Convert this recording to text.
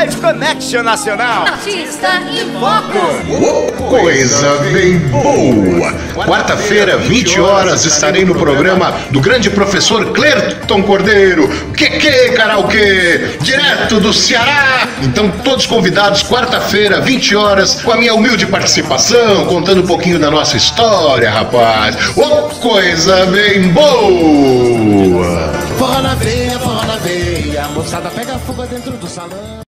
Live Connection Nacional. Artista em Foco. Coisa bem boa. Quarta-feira, 20 horas, estarei no programa do grande professor Clerton Cordeiro. Que karaokê, direto do Ceará. Então, todos convidados, quarta-feira, 20 horas, com a minha humilde participação, contando um pouquinho da nossa história, rapaz. Coisa bem boa. Forró na veia, a moçada pega fogo dentro do salão.